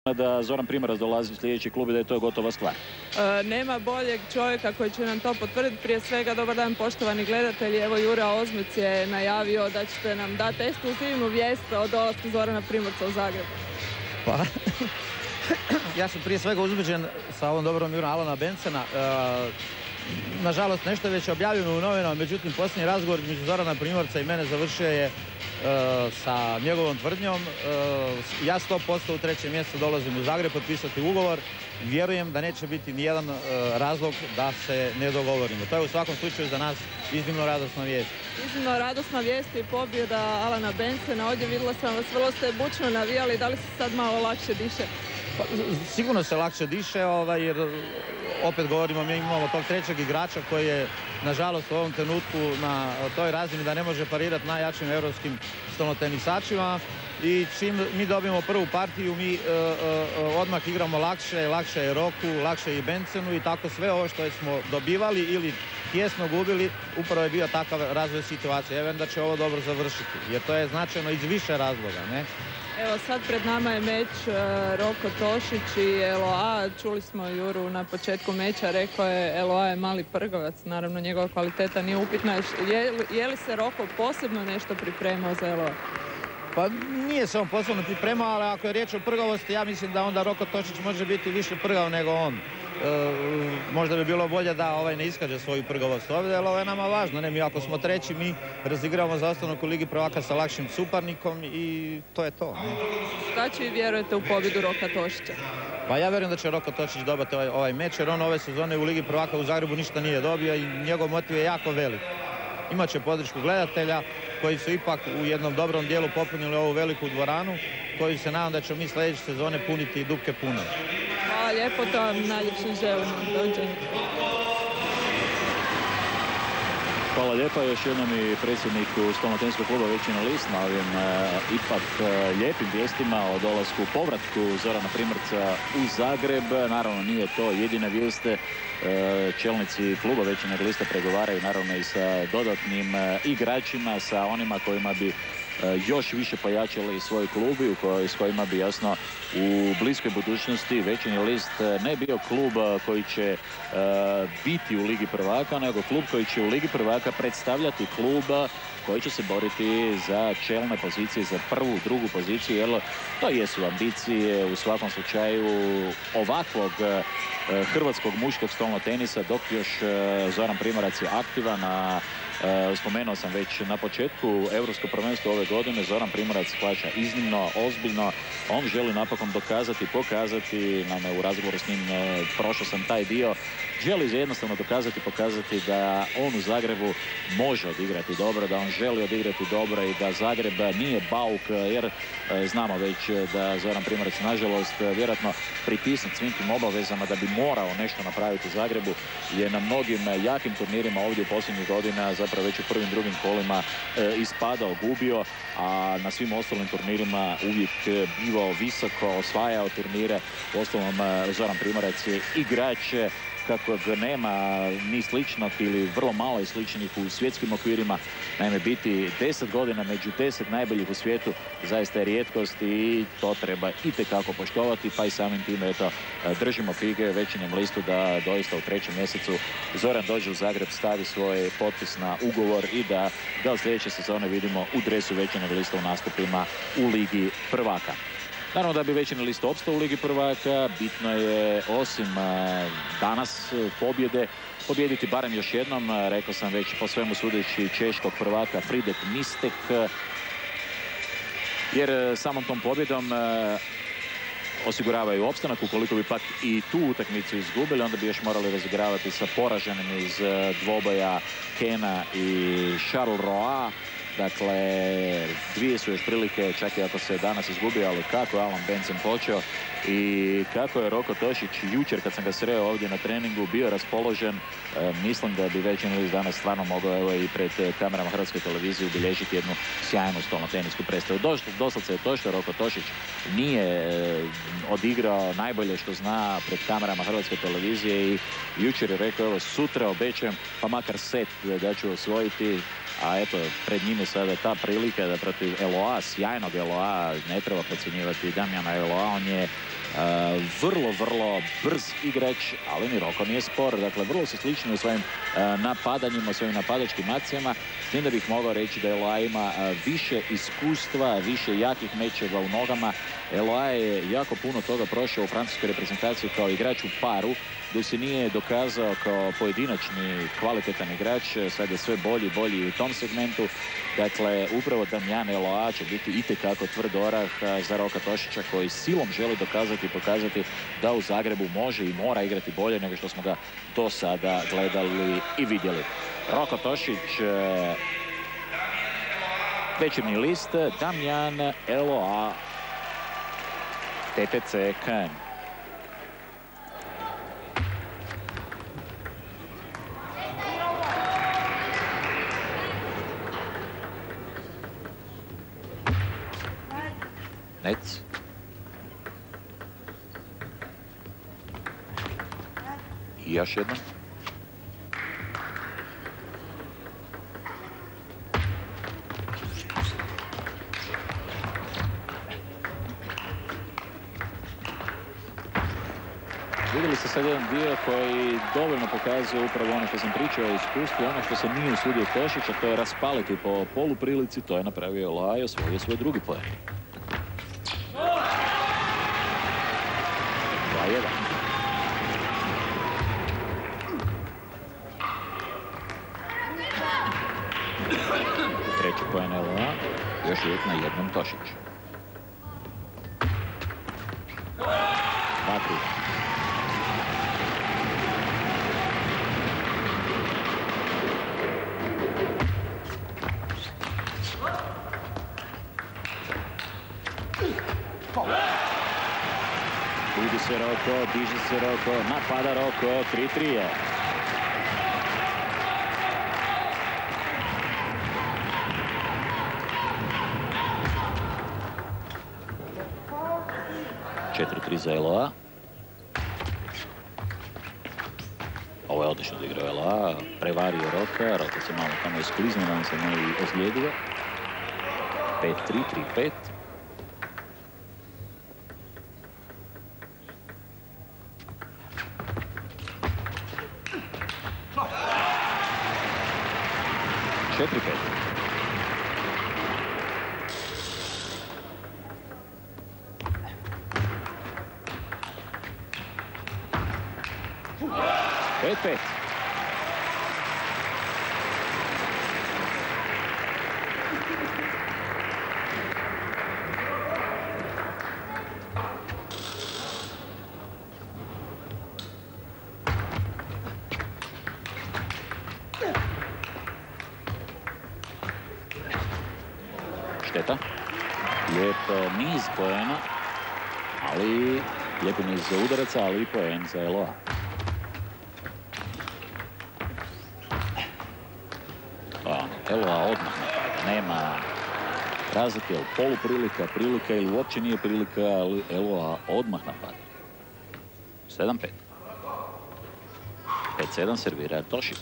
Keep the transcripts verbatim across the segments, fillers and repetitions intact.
da Zoran Primorac dolazi u sljedeći klub i da je to gotova stvar. E, nema boljeg čovjeka koji će nam to potvrditi. Prije svega, dobar dan poštovani gledatelji. Evo, Jura Ozmic je najavio da ćete nam dati ekskluzivnu vijest o dolasku Zorana Primorca u Zagreb. Pa, ja sam prije svega uzbuđen sa ovom dobrom Jurom Alana Bencena. E, nažalost, nešto je već objavljeno u novinama, međutim, posljednji razgovor između Zorana Primorca i mene završio je Uh, sa njegovom tvrdnjom. Uh, ja sto posto u trećem mjesecu dolazim u Zagreb potpisati ugovor. Vjerujem da neće biti nijedan uh, razlog da se ne dogovorimo. To je u svakom slučaju za nas iznimno radosna vijest. Iznimno radosna vijest i pobjeda Alana Bencena. Ovdje vidjela sam vas, vrlo ste bučno navijali. Da li se sad malo lakše diše? Pa, sigurno se lakše diše, ovaj, jer opet govorimo, mi imamo tog trećeg igrača koji je nažalost u ovom trenutku na toj razini da ne može parirati najjačim europskim stolnotenisačima i čim mi dobijemo prvu partiju mi uh, uh, odmah igramo lakše, lakše je Roku, lakše i Bencenu i tako sve ovo što smo dobivali ili tjesno gubili, upravo je bio takav razvoj situacije. Ja vjerujem da će ovo dobro završiti, jer to je značajno iz više razloga, ne? Evo sad pred nama je meč uh, Roko Tošić i L O A. Čuli smo Juru na početku meča, rekao je L O A je mali prgovac, naravno njegova kvaliteta nije upitna. Je, je li se Roko posebno nešto pripremao za L O A? Pa nije se on posebno pripremao, ali ako je riječ o prgavosti, ja mislim da onda Roko Tošić može biti više prgav nego on. E, možda bi bilo bolje da ovaj ne iskaže svoju prgavost ovdje, ali ovo je nama važno. Ne, mi ako smo treći, mi razigramo za ostanak u Ligi prvaka sa lakšim suparnikom i to je to. Ne? Znači vjerujete u pobjedu Roka Tošića? Pa ja vjerujem da će Roko Tošić dobiti ovaj, ovaj meč, jer on ove sezone u Ligi prvaka u Zagrebu ništa nije dobio i njegov motiv je jako velik. Imaće podršku gledatelja koji su ipak u jednom dobrom dijelu popunili ovu veliku dvoranu koju se nadam da ćemo mi sljedeće sezone puniti i dupke puno. Hvala lijepo, to vam najljepše želim. Dođenje. Hvala lijepa još jednom i predsjedniku Stolnotenskog kluba Većina list na ovim e, ipak e, lijepim vijestima o dolasku, povratku Zorana Primorca u Zagreb. Naravno nije to jedine vijeste. E, čelnici kluba Većinog lista pregovaraju naravno i sa dodatnim e, igračima, sa onima kojima bi još više pojačali svoj klub i koj, s kojima bi jasno u bliskoj budućnosti Većini list ne bio klub koji će uh, biti u Ligi prvaka, nego klub koji će u Ligi prvaka predstavljati klub koji će se boriti za čelne pozicije, za prvu, drugu poziciju, jer to jesu ambicije u svakom slučaju ovakvog uh, hrvatskog muškog stolnog tenisa, dok još uh, Zoran Primorac je aktivan, a Uh, spomenuo sam već na početku Europsko prvenstvo ove godine. Zoran Primorac plaća iznimno ozbiljno. On želi napokon dokazati, pokazati, naime u razgovoru s njim uh, prošao sam taj dio, želi jednostavno dokazati, pokazati da on u Zagrebu može odigrati dobro, da on želi odigrati dobro i da Zagreb nije bauk, jer uh, znamo već da Zoran Primorac nažalost vjerojatno pritisnut svim tim obavezama da bi morao nešto napraviti u Zagrebu, je na mnogim jakim turnirima ovdje u posljednjih godina zapravo već u prvim, drugim kolima e, ispadao, gubio, a na svim ostalim turnirima uvijek bivao visoko, osvajao turnire. Uostalom, Zoran Primorac je igrač kakvog nema ni sličnog ili vrlo malo je sličnih u svjetskim okvirima. Naime, biti deset godina među deset najboljih u svijetu zaista je rijetkost i to treba itekako poštovati, pa i samim time eto, držimo fige Većinom listu da doista u trećem mjesecu Zoran dođe u Zagreb, stavi svoj potpis na ugovor i da ga sljedeće sezone vidimo u dresu Većinog lista u nastupima u Ligi prvaka. Naravno da bi Većini list opstao u Ligi prvaka, bitno je osim danas pobjede, pobjediti barem još jednom, rekao sam već po svemu sudeći češkog prvaka Fridek Mistek, jer samom tom pobjedom osiguravaju opstanak. Ukoliko bi pak i tu utakmicu izgubili, onda bi još morali razigravati sa poraženim iz dvoboja Kena i Charleroi. Dakle, dvije su još prilike, čak i ako se danas izgubio, ali kako je Alan Bencen počeo i kako je Roko Tošić jučer kad sam ga sreo ovdje na treningu bio raspoložen, e, mislim da bi Većin list danas stvarno mogao evo i pred kamerama Hrvatske televizije ubilježiti jednu sjajnu stolnotenisku predstavu. Doslovce je to što Roko Tošić nije e, odigrao najbolje što zna pred kamerama Hrvatske televizije i jučer je rekao evo sutra obećajem pa makar set da ću osvojiti. A eto, pred njim je sada ta prilika da protiv L O A, sjajnog L O A, ne treba podcjenjivati Damjana L O A, on je vrlo, vrlo brz igrač, ali ni Roko nije spor. Dakle, vrlo su slični u svojim napadanjima, u svojim napadačkim akcijama. S tim da bih mogao reći da Eloa ima više iskustva, više jakih mečeva u nogama. Eloa je jako puno toga prošao u francuskoj reprezentaciji kao igrač u paru, dok se nije dokazao kao pojedinačni kvalitetan igrač. Sad je sve bolji i bolji u tom segmentu. Dakle, upravo Damjan Eloa će biti itekako tvrd orah za Roka Tošića, koji silom želi dokazati i pokazati da u Zagrebu može i mora igrati bolje nego što smo ga do sada gledali i vidjeli. Roko Tošić, večernji list, Damjan Eloa, T T C Caen. Nec. I još jednom. Vidjeli ste sad jedan dio koji dovoljno pokazuje upravo ono što sam pričao o iskustvu, ono što se nije usudio Tošić, a to je raspaliti po poluprilici. To je napravio Eloa i osvojio svoj drugi poen. dva jedan. Treći poen Eloa, još uvijek na jednom Tošić. dva tri. Budi se Roko, diže se Roko, napada Roko, tri tri je. četiri tri za Eloa. Ovo je odlično odigrao Eloa, prevario Roka, Roko se malo tamo iskliznuo, nam se ne i ozlijedio. pet tri, tri pet. četiri pet. pet pet. Šteta. Lijep niz poena, ali lijep niz za udaraca, ali i poen za Eloa. Eloa odmah napada, nema razlike u poluprilika, prilika ili uopće nije prilika, ali Eloa odmah napada. sedam pet. pet sedam servira Tošić.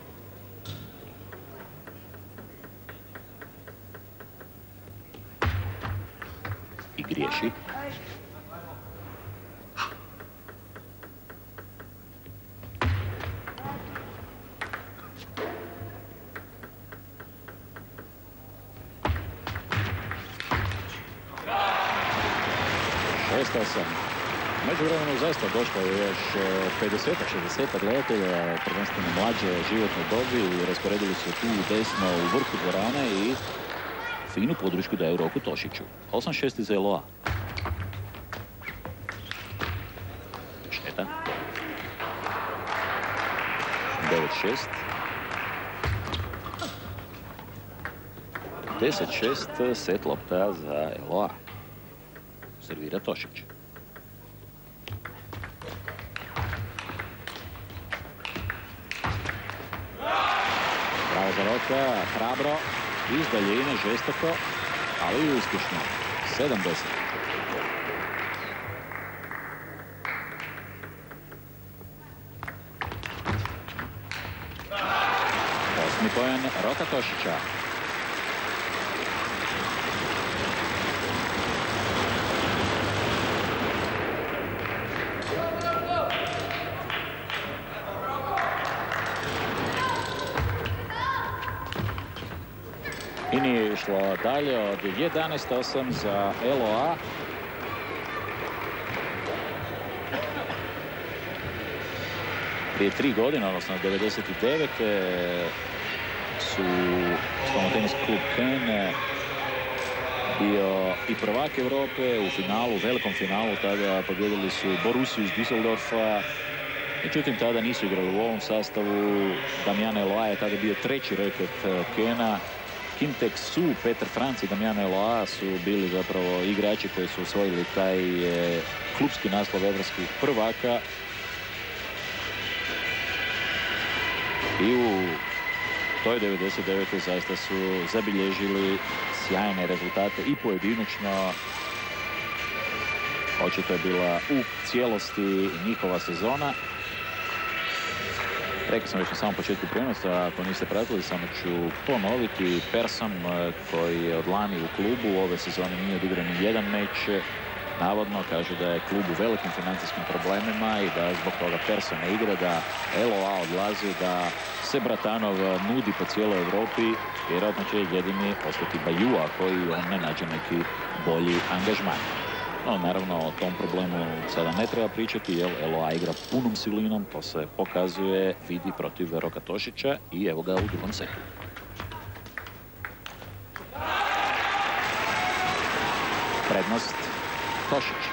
I griješi. šest osam. Međuvremenu zaista došlo je još pedeset šezdeset gledatelja, prvenstveno mlađe životne dobi, rasporedili su tu desno u vrhu dvorane i finu podršku daju Roku Tošiću. osam šest za Eloa. Šteta. devet šest. deset šest, set lopta za Eloa. Servira Tošić. Bravo za Roka, hrabro, iz daljine, žestoko, ali i uspješno. sedam deset. Osmi poen Roka Tošića. I nije išlo dalje od jedanaest osam za L O A. Prije tri godine, odnosno devedeset devete su Stolnoteniski klub Ken bio i prvak Europe u finalu, u velikom finalu. Tada pobjedili su Borussiju iz Düsseldorfa. Međutim, tada nisu igrali u ovom sastavu. Damjan Eloa je tada bio treći reket Kena. Kim Tek-su, Petar Franc i Damjan Eloa su bili zapravo igrači koji su osvojili taj klubski naslov evropskih prvaka. I u toj devedeset devete zaista su zabilježili sjajne rezultate i pojedinačno. Očito je bila u cijelosti njihova sezona. Rekao sam već na samom početku prijenosa, ako niste pratili, samo ću ponoviti. Persson, koji je od lani u klubu, ove sezone nije odigrao ni jedan meč. Navodno kaže da je klub u velikim financijskim problemima i da zbog toga Persson ne igra, da L O A odlazi, da se Bratanov nudi po cijeloj Europi. Vjerojatno će jedini ostati Bajua, koji on ne nađe neki bolji angažman. No, naravno, o tom problemu sada ne treba pričati, jer L O A igra punom silinom, to se pokazuje, vidi protiv Roka Tošića i evo ga u drugom setu. Prednost Tošić.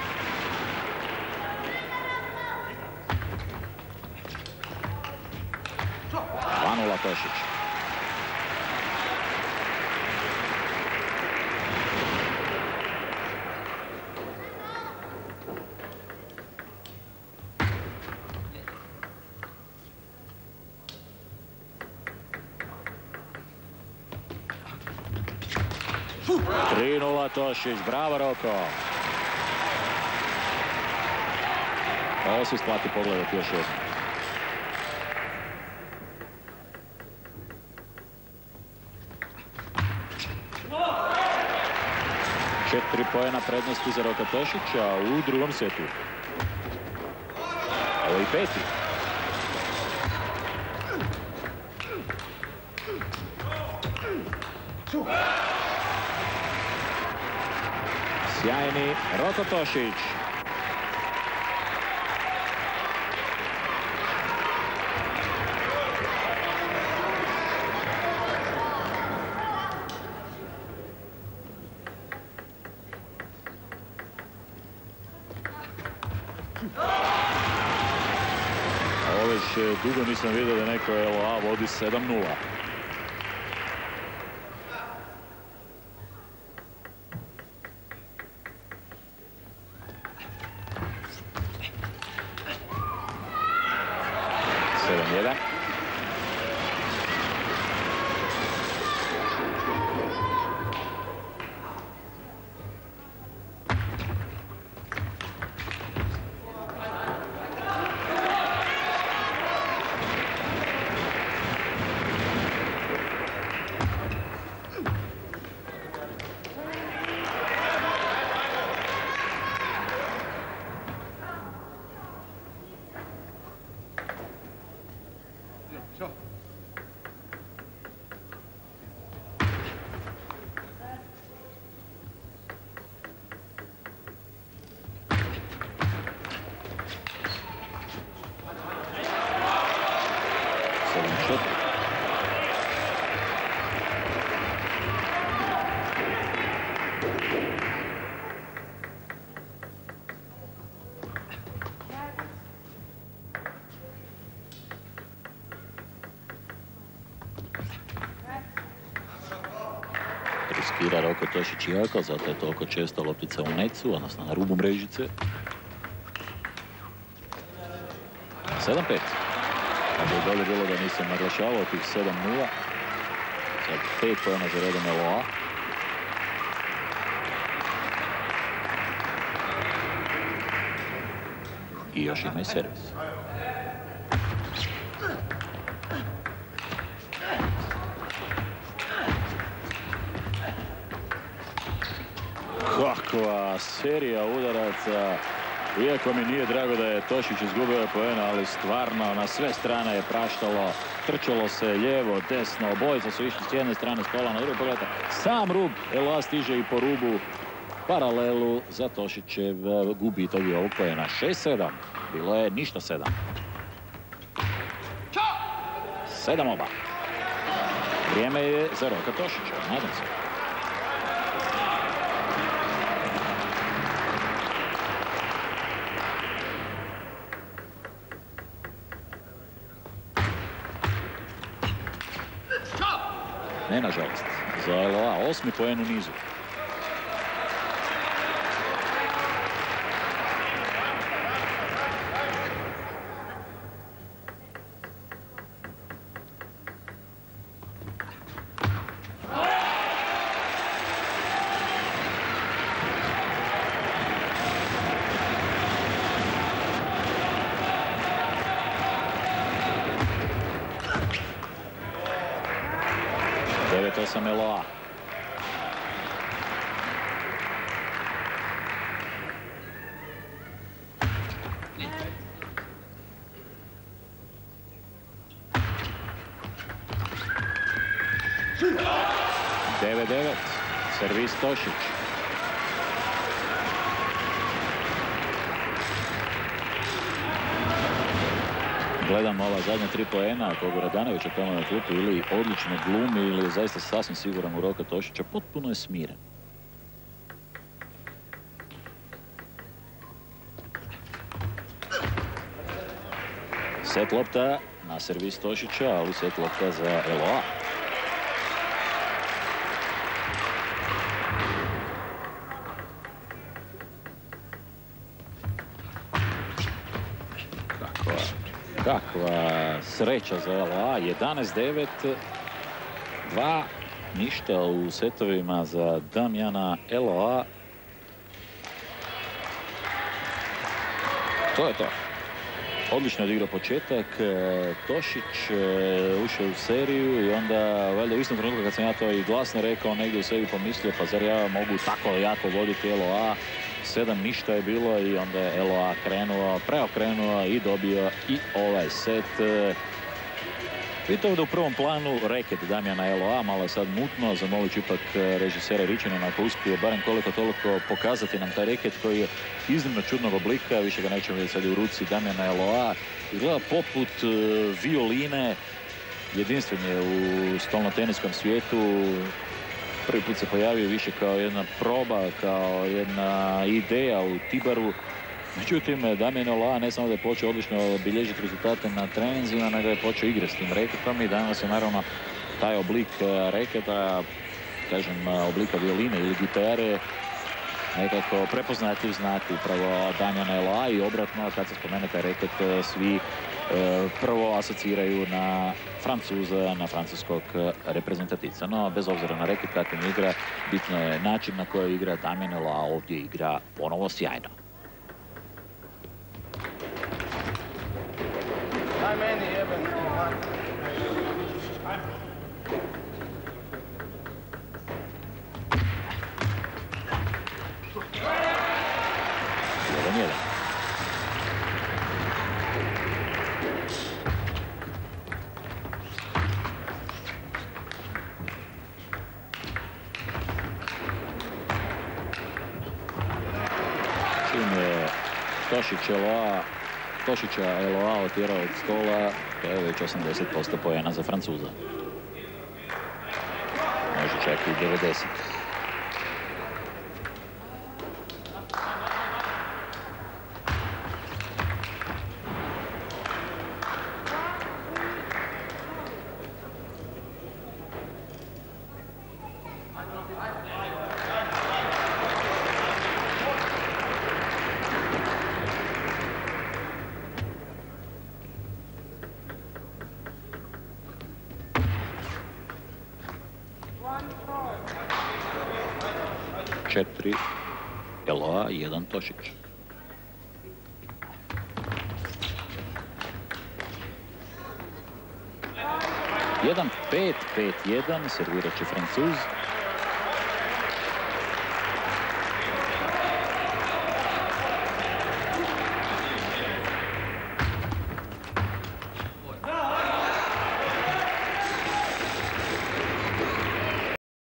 dva nula Tošić. tri nula Tošić, bravo Roko. Ovo se isplati pogledati još jednom. Četiri pojena prednosti za Roka Tošića u drugom setu. Ovo i peti. Sjajni Roko Tošić. Ovo već dugo nisam vidio da neko L O A vodi sedam nula. sedam jedan. Riskira Roko Tošić jako, zato je toliko često loptica u necu, odnosno na rubu mrežice. sedam pet. Kako je bolje bilo da nisam naglašavao tih sedam nula. Sad pet pojena za redom L O A. I još ima i servis. Kakva serija udaraca Iako mi nije drago da je Tošić izgubio poena, ali stvarno na sve strane je praštalo. Trčalo se lijevo, desno, obojica su išli s jedne strane stola na drugu. Pogledajte, sam rub L O A stiže i po rubu. Paralelu za Tošićev gubitak ovog poena. šest sedam. Bilo je ništa sedam. sedam oba. Vrijeme je za Roka Tošića. Nadam se. Ne, nažalost. Za L O A osmi poen u nizu. devet osam L O A. devet devet. Servis Tošić. Gledam ova zadnja tri poena Kogu Radanovića tamo na klupu, ili odlično glumi ili je zaista sasvim siguran u Roka Tošića. Potpuno je smiren. Set lopta na servis Tošića, ali set lopta za L O A. Kakva sreća za L O A. jedanaest devet. Dva ništa u setovima za Damjana L O A. To je to. Odlično odigrao početak. Tošić ušao u seriju i onda valjda u istom trenutku kad sam ja to i glasno rekao, negdje u sebi pomislio, pa zar ja mogu tako jako voditi L O A. Sedam ništa je bilo i onda je L O A krenuo, preokrenuo i dobio i ovaj set. Vidite ovdje u prvom planu reket Damjana L O A, malo je sad mutno, zamolit ću ipak režisera Ričanina ako uspije barem koliko toliko pokazati nam taj reket koji je iznimno čudnog oblika, više ga nećemo vidjeti sad u ruci Damjana L O A. Izgleda poput violine, jedinstven je u stolnoteniskom svijetu. Prvi put se pojavio više kao jedna proba, kao jedna ideja u Tibaru. Međutim, Damjan L O A ne samo da je počeo odlično bilježiti rezultate na treninzima, nego je počeo igrati s tim reketom i danas je naravno taj oblik reketa, kažem, oblika violine ili gitare, nekako prepoznatljiv znak upravo Damjana L O A i obratno, kad se spomene taj reket, svi prvo asociraju na Francuza, na francuskog reprezentativca. No, bez obzira na reket kakvim igra, bitno je način na koji igra Damjan L O A. Ovdje igra ponovo sjajno. Daj meni jeben. jedan jedan. Čim je Tošić L O A Tošića L O A otjerao od stola, to je već osamdeset posto poena za Francuza. Može čak i devedeset. četiri L O A, jedan Tošić. jedan pet, pet jedan, servirat će Francuz.